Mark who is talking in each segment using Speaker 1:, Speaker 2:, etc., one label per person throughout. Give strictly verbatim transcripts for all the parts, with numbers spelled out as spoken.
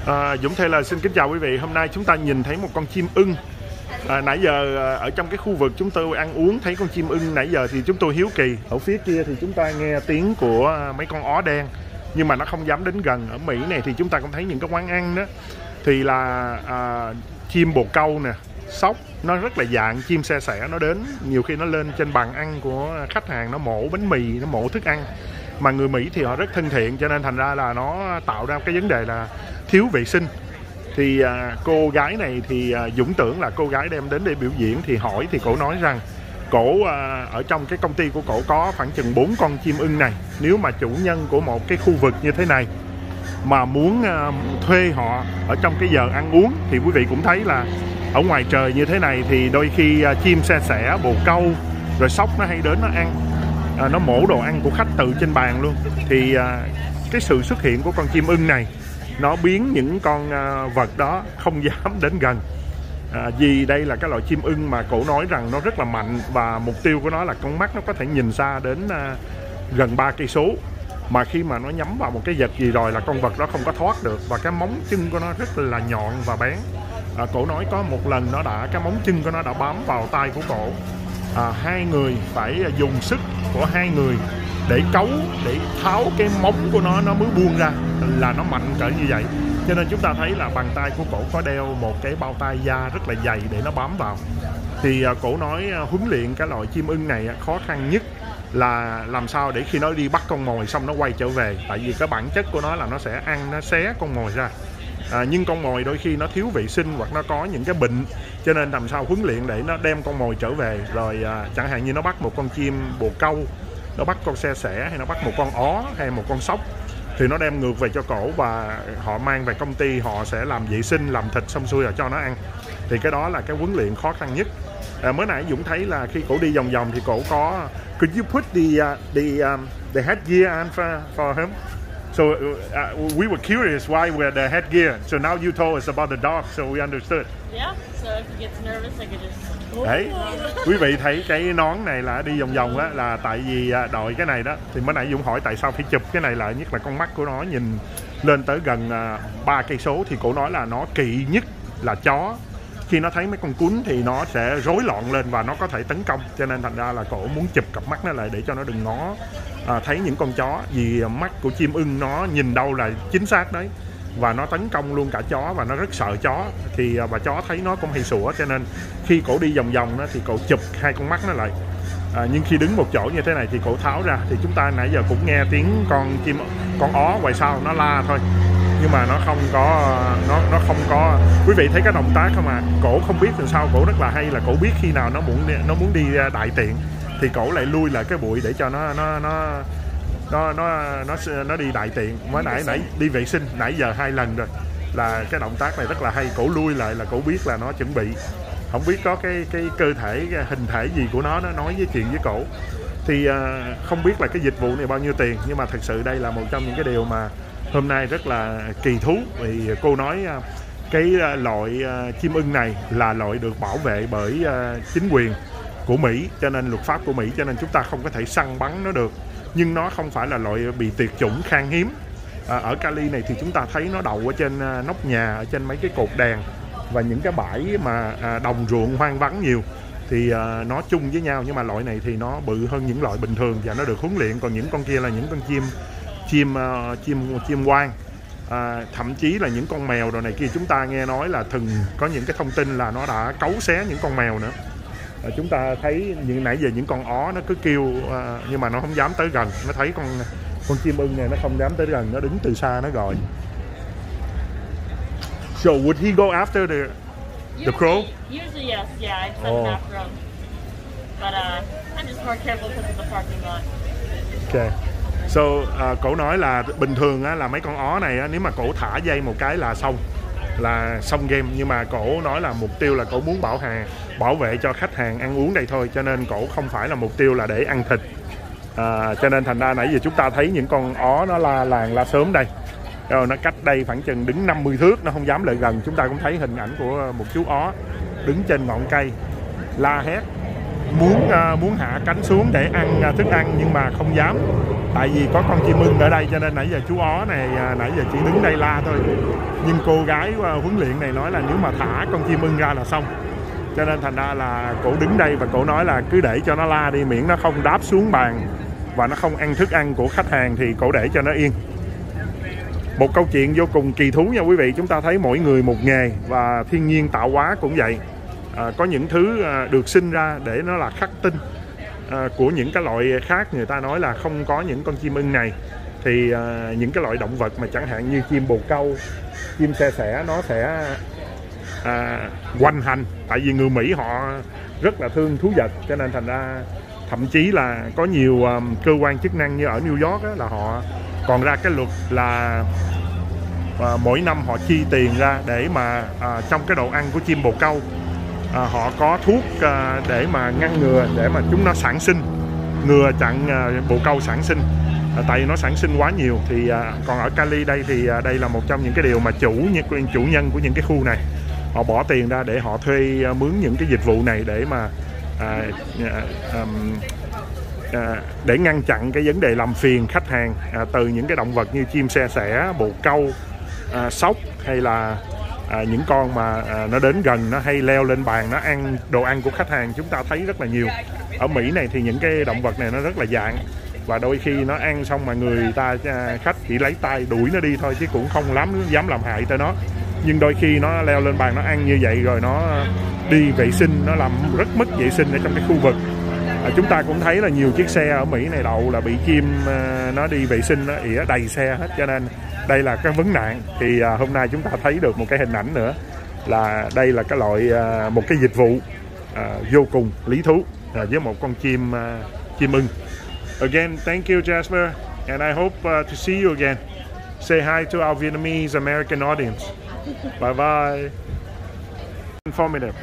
Speaker 1: À, Dũng Taylor xin kính chào quý vị. Hôm nay chúng ta nhìn thấy một con chim ưng. à, Nãy giờ ở trong cái khu vực chúng tôi ăn uống thấy con chim ưng, nãy giờ thì chúng tôi hiếu kỳ. Ở phía kia thì chúng ta nghe tiếng của mấy con ó đen, nhưng mà nó không dám đến gần. Ở Mỹ này thì chúng ta cũng thấy những cái quán ăn đó thì là à, chim bồ câu nè, sóc, nó rất là dạng chim xe sẻ. Nó đến nhiều khi nó lên trên bàn ăn của khách hàng, nó mổ bánh mì, nó mổ thức ăn. Mà người Mỹ thì họ rất thân thiện, cho nên thành ra là nó tạo ra cái vấn đề là thiếu vệ sinh. Thì à, cô gái này thì à, Dũng tưởng là cô gái đem đến để biểu diễn, thì hỏi thì cổ nói rằng cổ à, ở trong cái công ty của cổ có khoảng chừng bốn con chim ưng này. Nếu mà chủ nhân của một cái khu vực như thế này mà muốn à, thuê họ ở trong cái giờ ăn uống, thì quý vị cũng thấy là ở ngoài trời như thế này thì đôi khi à, chim xe sẻ, bồ câu rồi sóc nó hay đến nó ăn, à, nó mổ đồ ăn của khách từ trên bàn luôn. Thì à, cái sự xuất hiện của con chim ưng này nó biến những con à, vật đó không dám đến gần. à, Vì đây là cái loại chim ưng mà cổ nói rằng nó rất là mạnh, và mục tiêu của nó là con mắt nó có thể nhìn xa đến à, gần ba cây số. Mà khi mà nó nhắm vào một cái vật gì rồi là con vật đó không có thoát được, và cái móng chân của nó rất là nhọn và bén. à, Cổ nói có một lần nó đã cái móng chân của nó đã bám vào tay của cổ. à, Hai người phải dùng sức của hai người để cấu, để tháo cái móng của nó nó mới buông ra, là nó mạnh cỡ như vậy. Cho nên chúng ta thấy là bàn tay của cổ có đeo một cái bao tay da rất là dày để nó bám vào. Thì à, cổ nói à, huấn luyện cái loại chim ưng này à, khó khăn nhất là làm sao để khi nó đi bắt con mồi xong nó quay trở về. Tại vì cái bản chất của nó là nó sẽ ăn, nó xé con mồi ra. à, Nhưng con mồi đôi khi nó thiếu vệ sinh hoặc nó có những cái bệnh, cho nên làm sao huấn luyện để nó đem con mồi trở về. Rồi à, chẳng hạn như nó bắt một con chim bồ câu, nó bắt con xe sẻ, hay nó bắt một con ó hay một con sóc, thì nó đem ngược về cho cổ và họ mang về công ty, họ sẽ làm vệ sinh, làm thịt xong xuôi rồi cho nó ăn. Thì cái đó là cái huấn luyện khó khăn nhất. à, Mới nãy Dũng thấy là khi cổ đi vòng vòng thì cổ có could you put the uh, the um, the headgear on for, for him? So uh, we were curious why we're the headgear. So now you told us about the dog, so we understood.
Speaker 2: Yeah, so if he gets nervous, I could just...
Speaker 1: Đấy, quý vị thấy cái nón này là đi vòng vòng á, là tại vì đội cái này đó. Thì mới nãy Dũng hỏi tại sao phải chụp cái này lại, nhất là con mắt của nó nhìn lên tới gần ba cây số. Thì cổ nói là nó kỵ nhất là chó. Khi nó thấy mấy con cún thì nó sẽ rối loạn lên và nó có thể tấn công. Cho nên thành ra là cổ muốn chụp cặp mắt nó lại để cho nó đừng ngó à, thấy những con chó. Vì mắt của chim ưng nó nhìn đâu là chính xác đấy, và nó tấn công luôn cả chó, và nó rất sợ chó. Thì và chó thấy nó cũng hay sủa, cho nên khi cổ đi vòng vòng đó thì cổ chụp hai con mắt nó lại. à, Nhưng khi đứng một chỗ như thế này thì cổ tháo ra. Thì chúng ta nãy giờ cũng nghe tiếng con chim, con ó ngoài sau nó la thôi, nhưng mà nó không có nó nó không có quý vị thấy cái động tác không à. Cổ không biết làm sao, cổ rất là hay là cổ biết khi nào nó muốn nó muốn đi đại tiện thì cổ lại lui lại cái bụi để cho nó nó nó nó nó nó nó đi đại tiện. Mới nãy nãy đi vệ sinh nãy giờ hai lần rồi, là cái động tác này rất là hay. Cổ lui lại là cổ biết là nó chuẩn bị, không biết có cái cái cơ thể, cái hình thể gì của nó nó nói với chuyện với cổ. Thì uh, không biết là cái dịch vụ này bao nhiêu tiền, nhưng mà thật sự đây là một trong những cái điều mà hôm nay rất là kỳ thú. Vì cô nói uh, cái uh, loại uh, chim ưng này là loại được bảo vệ bởi uh, chính quyền của Mỹ, cho nên luật pháp của Mỹ, cho nên chúng ta không có thể săn bắn nó được. Nhưng nó không phải là loại bị tuyệt chủng khan hiếm. à, Ở Cali này thì chúng ta thấy nó đậu ở trên uh, nóc nhà, ở trên mấy cái cột đèn và những cái bãi mà uh, đồng ruộng hoang vắng nhiều. Thì uh, nó chung với nhau, nhưng mà loại này thì nó bự hơn những loại bình thường và nó được huấn luyện. Còn những con kia là những con chim chim uh, chim chim hoang. À, thậm chí là những con mèo đồ này kia, chúng ta nghe nói là từng có những cái thông tin là nó đã cấu xé những con mèo nữa. à, Chúng ta thấy những nãy giờ những con ó nó cứ kêu uh, nhưng mà nó không dám tới gần. Nó thấy con con chim ưng này nó không dám tới gần, nó đứng từ xa nó gọi. So would he go after the the crow?
Speaker 2: Usually yes, yeah, I send
Speaker 1: Oh.
Speaker 2: him after him. But uh, I'm just more careful because of the parking lot.
Speaker 1: Okay. So uh, cổ nói là bình thường á, là mấy con ó này á, nếu mà cổ thả dây một cái là xong, là xong game. Nhưng mà cổ nói là mục tiêu là cổ muốn bảo hàng, bảo vệ cho khách hàng ăn uống đây thôi, cho nên cổ không phải là mục tiêu là để ăn thịt. à, Cho nên thành ra nãy giờ chúng ta thấy những con ó nó la làng la sớm đây. Rồi nó cách đây khoảng chừng đứng năm mươi thước, nó không dám lại gần. Chúng ta cũng thấy hình ảnh của một chú ó đứng trên ngọn cây la hét, muốn uh, muốn hạ cánh xuống để ăn uh, thức ăn, nhưng mà không dám. Tại vì có con chim ưng ở đây cho nên nãy giờ chú ó này à, nãy giờ chỉ đứng đây la thôi. Nhưng cô gái à, huấn luyện này nói là nếu mà thả con chim ưng ra là xong. Cho nên thành ra là cổ đứng đây và cổ nói là cứ để cho nó la đi, miễn nó không đáp xuống bàn và nó không ăn thức ăn của khách hàng thì cổ để cho nó yên. Một câu chuyện vô cùng kỳ thú nha quý vị. Chúng ta thấy mỗi người một nghề và thiên nhiên tạo hóa cũng vậy. À, có những thứ à, được sinh ra để nó là khắc tinh à, của những cái loại khác. Người ta nói là không có những con chim ưng này thì à, những cái loại động vật mà chẳng hạn như chim bồ câu, chim xe sẻ nó sẽ à, hoành hành. Tại vì người Mỹ họ rất là thương thú vật cho nên thành ra thậm chí là có nhiều um, cơ quan chức năng như ở New York á, là họ còn ra cái luật là uh, mỗi năm họ chi tiền ra để mà uh, trong cái đồ ăn của chim bồ câu uh, họ có thuốc uh, để mà ngăn ngừa để mà chúng nó sản sinh, ngừa chặn uh, bồ câu sản sinh. uh, tại vì nó sản sinh quá nhiều thì uh, còn ở Cali đây thì uh, đây là một trong những cái điều mà chủ những chủ nhân của những cái khu này họ bỏ tiền ra để họ thuê uh, mướn những cái dịch vụ này để mà À, à, um, à, để ngăn chặn cái vấn đề làm phiền khách hàng à, từ những cái động vật như chim xe sẻ, bồ câu, à, sóc hay là à, những con mà à, nó đến gần nó hay leo lên bàn nó ăn đồ ăn của khách hàng. Chúng ta thấy rất là nhiều ở Mỹ này thì những cái động vật này nó rất là dạng và đôi khi nó ăn xong mà người ta à, khách chỉ lấy tay đuổi nó đi thôi chứ cũng không lắm dám làm hại tới nó. Nhưng đôi khi nó leo lên bàn nó ăn như vậy rồi nó đi vệ sinh, nó làm rất mất vệ sinh ở trong cái khu vực. à, chúng ta cũng thấy là nhiều chiếc xe ở Mỹ này đậu là bị chim à, nó đi vệ sinh nó ỉa đầy xe hết, cho nên đây là cái vấn nạn. Thì à, hôm nay chúng ta thấy được một cái hình ảnh nữa là đây là cái loại à, một cái dịch vụ à, vô cùng lý thú à, với một con chim à, chim ưng. Again, thank you Jasper and I hope uh, to see you again. Say hi to our Vietnamese American audience. Bye bye. Informative.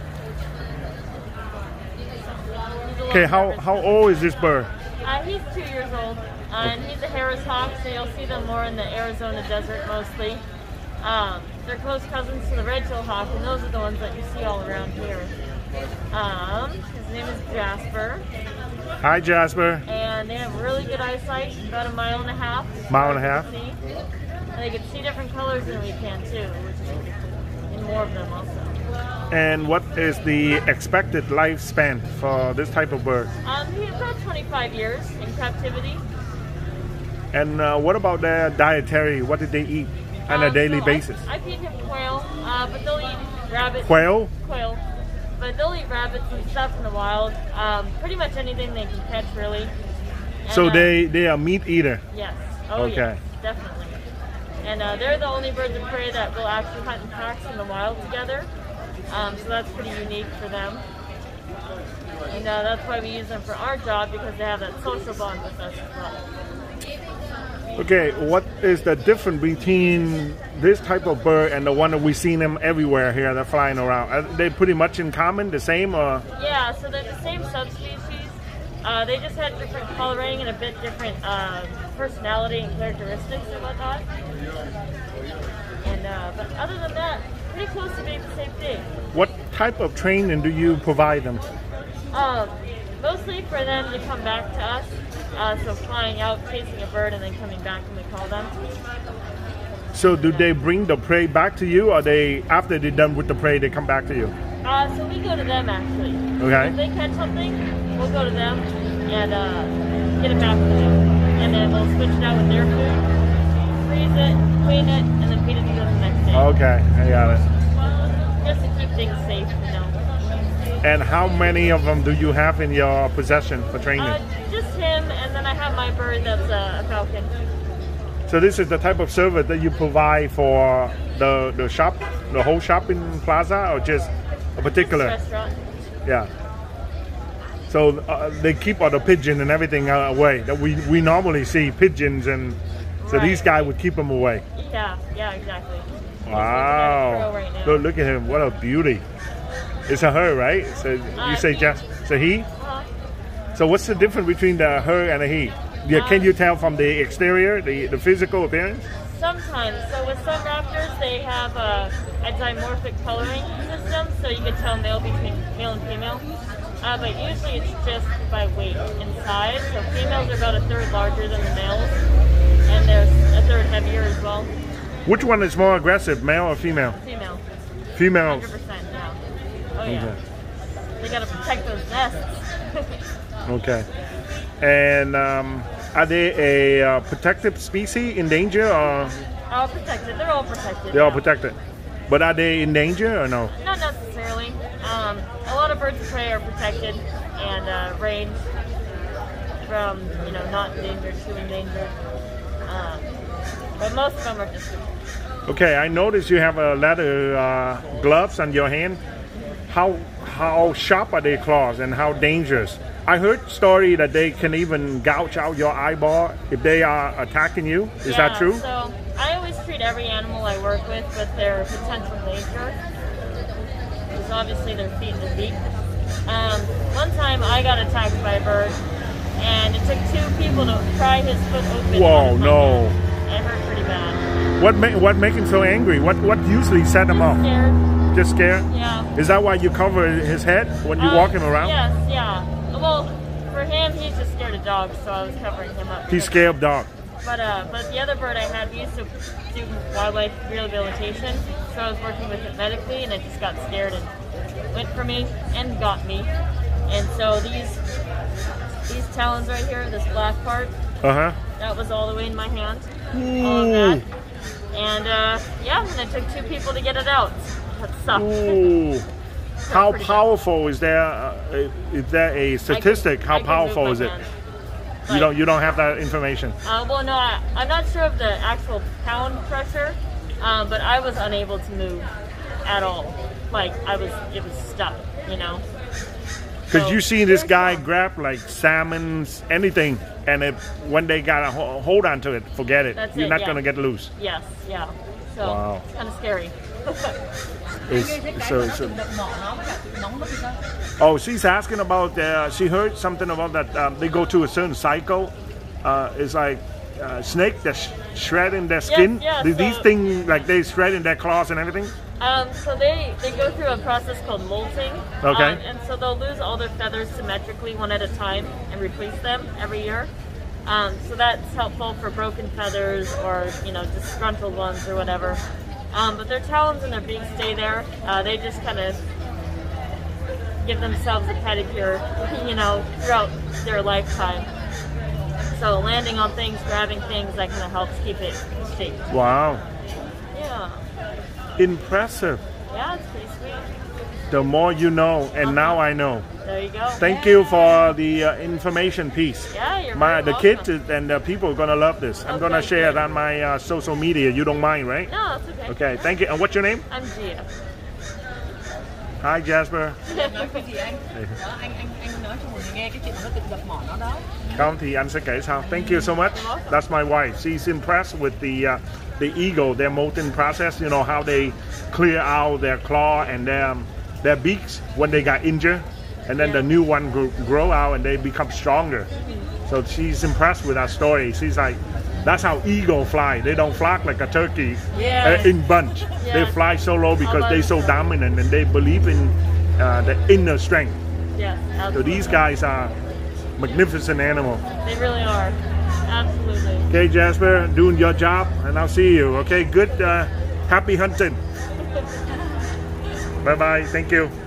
Speaker 1: Okay, how how old is this bird?
Speaker 2: Uh, he's two years old, uh, and he's a Harris hawk, so you'll see them more in the Arizona desert mostly. Um, they're close cousins to the red-tailed hawk, and those are the ones that you see all around here. Um, his name is Jasper.
Speaker 1: Hi, Jasper.
Speaker 2: And they have really good eyesight, about a mile and a half.
Speaker 1: Mile and a half.
Speaker 2: See. And they can see different colors than we can too, which is pretty cool. And more of them also.
Speaker 1: And what is the expected lifespan for this type of bird?
Speaker 2: Um, he's about twenty-five years in captivity.
Speaker 1: And uh, what about their dietary? What did they eat on a
Speaker 2: Um,
Speaker 1: daily
Speaker 2: so
Speaker 1: basis?
Speaker 2: I, I feed him quail, uh, but they'll eat rabbits.
Speaker 1: Quail?
Speaker 2: Quail. But they'll eat rabbits and stuff in the wild. Um, pretty much anything they can catch, really. And,
Speaker 1: So
Speaker 2: uh,
Speaker 1: they, they are meat eater?
Speaker 2: Yes. Oh,
Speaker 1: Okay.
Speaker 2: yes, definitely. And uh, they're the only birds of prey that will actually hunt in packs in the wild together. Um, so that's pretty unique for them. And uh, that's why we use them for our job, because they have that social bond with us as well.
Speaker 1: Okay, what is the difference between this type of bird and the one that we see them everywhere here that flying around? Are they pretty much in common, the same, or?
Speaker 2: Yeah, so they're the same subspecies. Uh, they just had different coloring and a bit different uh, personality and characteristics and whatnot. And uh, but other than that, pretty close to being the same thing.
Speaker 1: What type of training do you provide them?
Speaker 2: Um, mostly for them to come back to us. Uh, so flying out, chasing a bird, and then coming back when we call them.
Speaker 1: So do they bring the prey back to you, or they after they're done with the prey, they come back to you?
Speaker 2: Uh, so we go to them actually.
Speaker 1: Okay.
Speaker 2: If they catch something, we'll go to them and uh, get it back to them. And then we'll switch it out with their food, freeze it, clean it, and then feed it to them the next day.
Speaker 1: Okay, I got it.
Speaker 2: Just to keep things safe, you know.
Speaker 1: And how many of them do you have in your possession for training?
Speaker 2: Uh, just him, and then I have my bird that's uh, a falcon.
Speaker 1: So this is the type of service that you provide for the the shop, the whole shopping plaza, or just a particular?
Speaker 2: Restaurant.
Speaker 1: Yeah. So uh, they keep all the pigeon and everything uh, away. That we we normally see pigeons, and so
Speaker 2: Right.
Speaker 1: these guys would keep them away.
Speaker 2: Yeah, yeah, exactly.
Speaker 1: Wow!
Speaker 2: Right now.
Speaker 1: Look, look at him! What a beauty! It's a her, right? So you
Speaker 2: Uh,
Speaker 1: say
Speaker 2: he.
Speaker 1: just so he.
Speaker 2: Uh-huh.
Speaker 1: So what's the difference between the her and the he? Yeah, can you tell from the exterior, the the physical appearance?
Speaker 2: Sometimes. So with some raptors, they have a, a dimorphic coloring system, so you can tell male between male and female. Uh, but usually it's just by weight and size. So females are about a third larger than the males, and there's a third heavier as well.
Speaker 1: Which one is more aggressive, male or female?
Speaker 2: Female.
Speaker 1: Females.
Speaker 2: one hundred percent, yeah. Oh yeah.
Speaker 1: Okay.
Speaker 2: They gotta protect those nests.
Speaker 1: Okay. And um, are they a uh, protected species in danger, or
Speaker 2: All protected. They're all protected.
Speaker 1: they're all
Speaker 2: yeah.
Speaker 1: protected? But are they in danger or no?
Speaker 2: Not necessarily. Um, a lot of birds of prey are protected and uh, range from, you know, not endangered to endangered. Um, but most of them are just.
Speaker 1: Okay, I noticed you have a leather uh, gloves on your hand. How how sharp are their claws and how dangerous? I heard story that they can even gouge out your eyeball if they are attacking you. Is
Speaker 2: yeah,
Speaker 1: that true?
Speaker 2: So I always treat every animal I work with with their potential danger. Because obviously their feet and their beak. Um, one time I got attacked by a bird, and it took two people to pry his foot open.
Speaker 1: Whoa,
Speaker 2: out of my
Speaker 1: no.
Speaker 2: hand. It hurt pretty bad.
Speaker 1: What ma what make him so angry? What what usually set him off?
Speaker 2: Scared.
Speaker 1: Just scared?
Speaker 2: Yeah.
Speaker 1: Is that why you cover his head when you
Speaker 2: Uh,
Speaker 1: walk him around?
Speaker 2: Yes, yeah. Well, for him, he's just scared of dogs, so I was covering him up.
Speaker 1: He's scared of dog.
Speaker 2: But uh, but the other bird I had, we used to do wildlife rehabilitation, so I was working with it medically, and it just got scared and went for me and got me. And so these these talons right here, this black part,
Speaker 1: Uh huh.
Speaker 2: that was all the way in my hand. All of that. And uh, yeah, and it took two people to get it out. That sucked.
Speaker 1: Ooh. How
Speaker 2: pretty
Speaker 1: powerful is there? Uh, is there a statistic?
Speaker 2: I can-
Speaker 1: How
Speaker 2: I can move
Speaker 1: powerful
Speaker 2: my
Speaker 1: is it?
Speaker 2: hand.
Speaker 1: You
Speaker 2: Like-
Speaker 1: don't. You don't have that information.
Speaker 2: Uh, well, no, I, I'm not sure of the actual pound pressure, um, but I was unable to move at all. Like I was, it was stuck, you know.
Speaker 1: Because
Speaker 2: So,
Speaker 1: you see this
Speaker 2: very
Speaker 1: guy
Speaker 2: strong.
Speaker 1: grab like salmons, anything, and if when they got a ho- hold on to it, forget it.
Speaker 2: That's
Speaker 1: You're
Speaker 2: it,
Speaker 1: not
Speaker 2: yeah.
Speaker 1: gonna get loose.
Speaker 2: Yes, yeah. So
Speaker 1: Wow.
Speaker 2: it's kind of scary.
Speaker 1: It's, so, so, oh, she's asking about. Uh, she heard something about that. Um, they go to a certain cycle. Uh, it's like uh, snake that sh- shredding their skin.
Speaker 2: yeah,
Speaker 1: Th- These
Speaker 2: so-
Speaker 1: things like they shredding their claws and everything.
Speaker 2: Um, so they, they go through a process called molting.
Speaker 1: Okay.
Speaker 2: Um, and so they'll lose all their feathers symmetrically one at a time and replace them every year. Um, so that's helpful for broken feathers or, you know, disgruntled ones or whatever. Um, but their talons and their beaks stay there. Uh, they just kind of give themselves a pedicure, you know, throughout their lifetime. So landing on things, grabbing things, that kind of helps keep it safe.
Speaker 1: Wow,
Speaker 2: Yeah.
Speaker 1: impressive.
Speaker 2: Yeah, it's pretty sweet.
Speaker 1: The more you know, and now I know.
Speaker 2: There you go.
Speaker 1: Thank you for the uh, information piece.
Speaker 2: Yeah, you're
Speaker 1: My,
Speaker 2: very
Speaker 1: the
Speaker 2: welcome.
Speaker 1: kids and the people are gonna love this. I'm gonna
Speaker 2: Okay,
Speaker 1: share it
Speaker 2: good.
Speaker 1: on my uh, social media. You don't mind, right?
Speaker 2: No, it's okay.
Speaker 1: Okay, thank you. And what's your name?
Speaker 2: I'm Gia.
Speaker 1: Hi, Jasper.
Speaker 3: Nói cái gì anh? Đó, anh anh anh nói cho mọi người nghe cái chuyện nó tự đập mỏ nó đó.
Speaker 1: Không thì anh sẽ kể sau. Thank you so much. That's my wife. She's impressed with the uh, the eagle, their molting process. You know how they clear out their claw and their um, their beaks when they got injured, and then the new one grow, grow out and they become stronger. So she's impressed with our story. She's like, that's how eagle fly. They don't flock like a turkey
Speaker 2: Yeah.
Speaker 1: uh, in bunch. They
Speaker 2: Yeah.
Speaker 1: fly solo because
Speaker 2: Although-
Speaker 1: they're so dominant and they believe in uh, the inner strength.
Speaker 2: Yes,
Speaker 1: So
Speaker 2: absolutely.
Speaker 1: these guys are magnificent animals.
Speaker 2: They really are. Absolutely.
Speaker 1: Okay, Jasper, doing your job, and I'll see you. Okay, good, uh, happy hunting. Bye bye. Thank you.